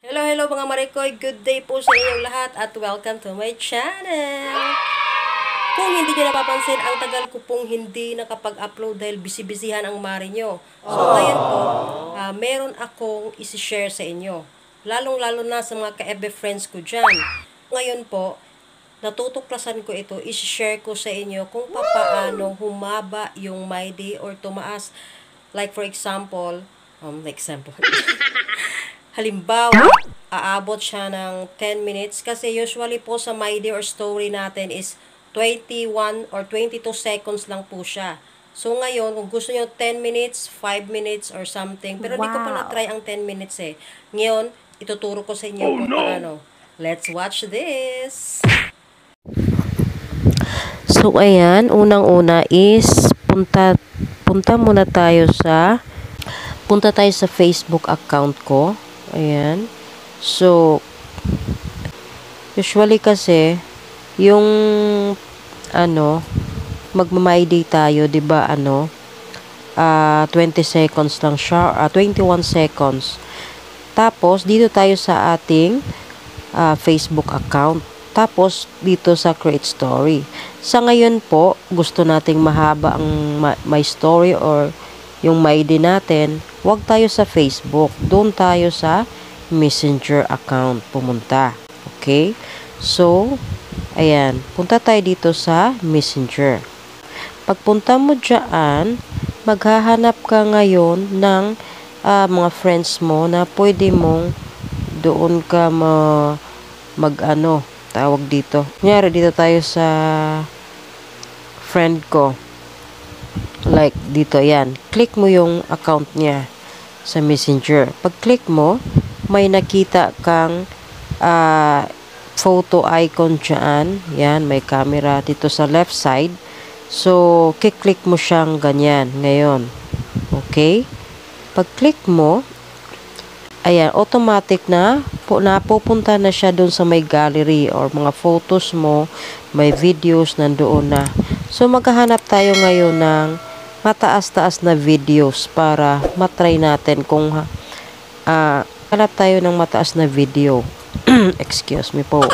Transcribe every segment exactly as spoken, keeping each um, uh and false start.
Hello, hello mga Marikoy. Good day po sa inyong lahat at welcome to my channel. Kung hindi nyo napapansin, ang tagal ko pong hindi nakapag-upload dahil busy-busyhan ang mari nyo. So ngayon po, uh, meron akong isi-share sa inyo. Lalong-lalo na sa mga ka-F B friends ko dyan. Ngayon po, natutuklasan ko ito, isi-share ko sa inyo kung paano humaba yung my day or tumaas. Like for example, um, example, halimbawa, aabot siya ng ten minutes kasi usually po sa my day or story natin is twenty-one or twenty-two seconds lang po siya. So ngayon, kung gusto niyo ten minutes, five minutes or something, pero hindi ko pa na-try ang ten minutes eh. Ngayon, ituturo ko sa inyo Oh, kung no. paano. Let's watch this! So, ayan, unang-una is punta, punta muna tayo sa punta tayo sa Facebook account ko. Ayan. So, usually kasi, yung, ano, magma-my day tayo, di ba ano, uh, twenty seconds lang siya, uh, twenty-one seconds. Tapos, dito tayo sa ating uh, Facebook account. Tapos, dito sa Create Story. Sa ngayon po, gusto nating mahaba ang my story or yung my day natin, huwag tayo sa Facebook. Doon tayo sa Messenger account pumunta. Okay? So, ayan. Punta tayo dito sa Messenger. Pagpunta mo dyan, maghahanap ka ngayon ng uh, mga friends mo na pwede mong doon ka ma mag-ano, tawag dito. Kunyari, dito tayo sa friend ko. Like, dito, yan. Click mo yung account niya sa Messenger. Pag-click mo, may nakita kang uh, photo icon dyan. Yan, may camera dito sa left side. So, kiklik mo siyang ganyan ngayon. Okay? Pag-click mo, ayan, automatic na, po, napupunta na siya doon sa may gallery or mga photos mo, may videos nandoon na. So, maghahanap tayo ngayon ng mataas-taas na videos para matry natin kung uh, hanap tayo ng mataas na video. Excuse me po.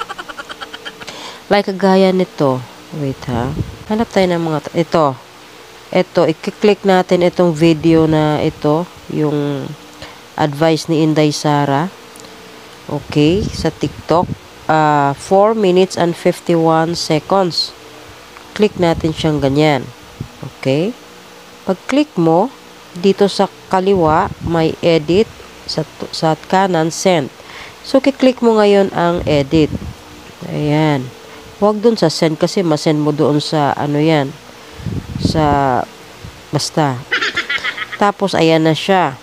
Like, gaya nito. Wait ha. Hanap tayo ng mga, ito. Ito, i-click natin itong video na ito, yung advice ni Inday Sara. Okay, sa TikTok. Uh, four minutes and fifty-one seconds. Click natin siyang ganyan. Okay? Pag-click mo, dito sa kaliwa, may edit. Sa, sa kanan, send. So, kiklik mo ngayon ang edit. Ayan. Huwag dun sa send kasi masend mo doon sa ano yan. Sa, basta. Tapos, ayan na siya.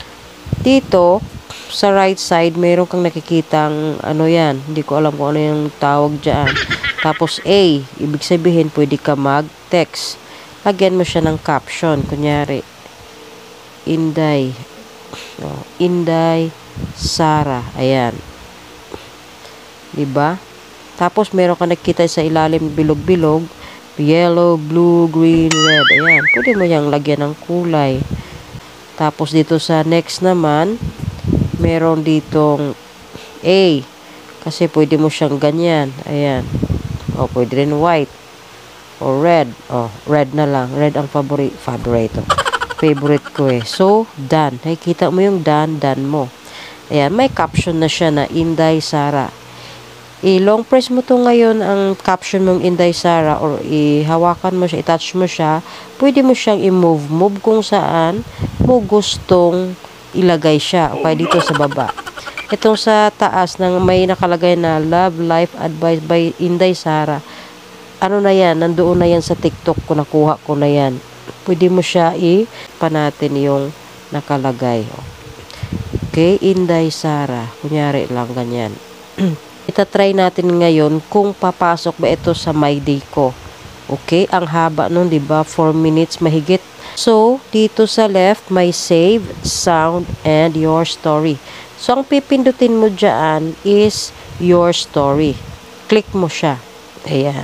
Dito, sa right side, mayroon kang nakikitang ano yan. Hindi ko alam kung ano yung tawag dyan. Tapos A, ibig sabihin pwede ka mag-text. Lagyan mo siya ng caption. Kunyari, Inday. Oh, Inday Sara. Ayan. Diba? Tapos meron ka nakita sa ilalim bilog-bilog. Yellow, blue, green, red. Ayan. Pwede mo yang lagyan ng kulay. Tapos dito sa next naman, meron ditong A. Kasi pwede mo siyang ganyan. Ayan. O, pwede rin white. O red. O, red na lang. Red ang favorite. Favorite. Favorite ko eh. So, done. Nakikita mo yung done, done mo. Ayan. May caption na siya na Inday Sara. I-long press mo to ngayon ang caption mong Inday Sara or ihawakan mo siya, i-touch mo siya. Pwede mo siyang i-move. Move kung saan mo gustong ilagay siya. O kaya dito sa baba. Itong sa taas nang may nakalagay na Love Life Advice by Inday Sara. Ano na yan? Nandoon na yan sa TikTok ko. Nakuha ko na yan. Pwede mo siya i-pa natin yung nakalagay. Okay? Inday Sara. Kunyari lang ganyan. Itatry natin ngayon kung papasok ba ito sa my day ko. Okay? Ang haba nun, diba? four minutes mahigit. So, dito sa left, may save, sound, and your story. So, ang pipindutin mo dyan is your story. Click mo siya. Ayan.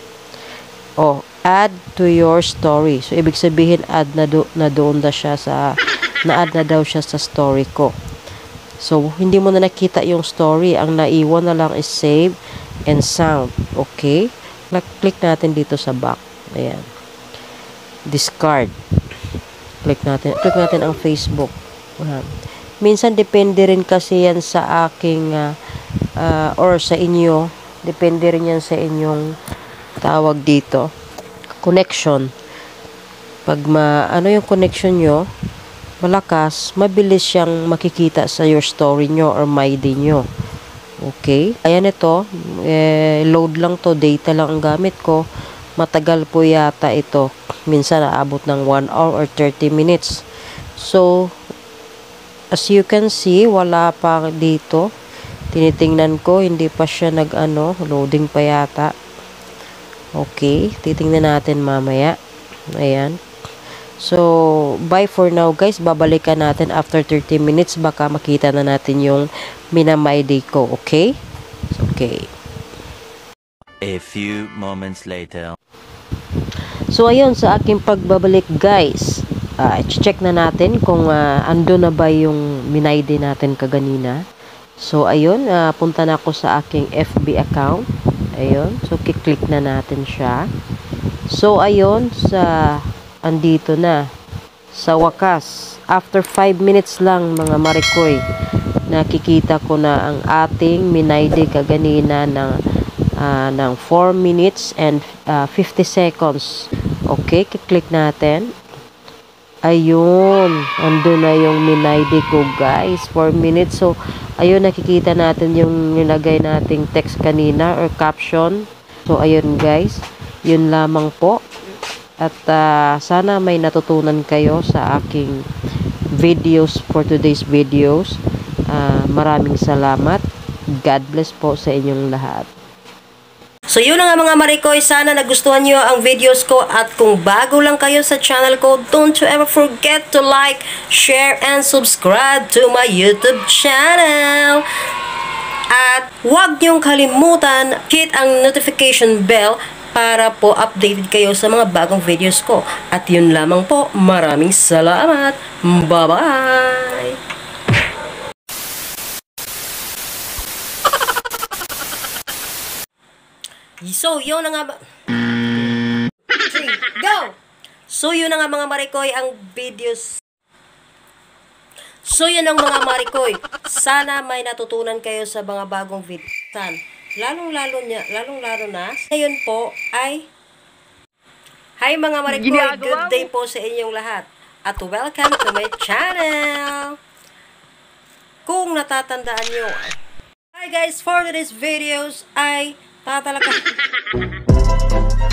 O, add to your story. So, ibig sabihin, add na, do, na doon na siya sa, na-add na daw siya sa story ko. So, hindi mo na nakita yung story. Ang naiwan na lang is save and sound. Okay? Click natin dito sa back. Ayan. Discard. Click natin. Click natin ang Facebook. Ayan. Minsan, depende rin kasi yan sa aking uh, uh, or sa inyo. Depende rin yan sa inyong tawag dito. Connection. Pag ma, ano yung connection nyo, malakas, mabilis siyang makikita sa your story nyo or my day nyo. Okay? Ayan ito. Eh, load lang to. Data lang ang gamit ko. Matagal po yata ito. Minsan naabot ng one hour or thirty minutes. So, as you can see, wala pa dito. Tinitingnan ko, hindi pa siya nag-ano, loading pa yata. Okay, titingnan natin mamaya. Ayan. So, bye for now guys. Babalikan natin after thirty minutes. Baka makita na natin yung minamay day ko. Okay? Okay. A few moments later. So, ayun, sa aking pagbabalik guys. Uh, check na natin kung uh, ando na ba yung minay day natin kaganina. So, ayun. Uh, punta na ako sa aking F B account. Ayun. So, kiklik na natin siya. So, ayun. Sa, andito na. Sa wakas. After five minutes lang, mga marikoy, nakikita ko na ang ating minay day kaganina ng, uh, ng four minutes and uh, fifty seconds. Okay, kiklik natin. Ayun. Ando na yung minay day ko, guys. four minutes. So, ayun, nakikita natin yung nilagay nating text kanina or caption. So, ayun guys. Yun lamang po. At uh, sana may natutunan kayo sa aking videos for today's videos. Uh, maraming salamat. God bless po sa inyong lahat. So yun na nga mga marikoy, sana nagustuhan nyo ang videos ko at kung bago lang kayo sa channel ko, don't you ever forget to like, share, and subscribe to my YouTube channel. At huwag nyong kalimutan, hit ang notification bell para po updated kayo sa mga bagong videos ko. At yun lamang po, maraming salamat. Bye-bye! So, yun na nga ba... Three, go! So, yun na nga mga marikoy, ang videos... So, yun ang mga marikoy. Sana may natutunan kayo sa mga bagong videos. Lalong-lalo niya, lalong-lalo na. Ngayon po ay... Hi mga marikoy, good day po sa inyong lahat. At welcome to my channel! Kung natatandaan nyo... Hi guys, for today's videos ay... Tatalaga.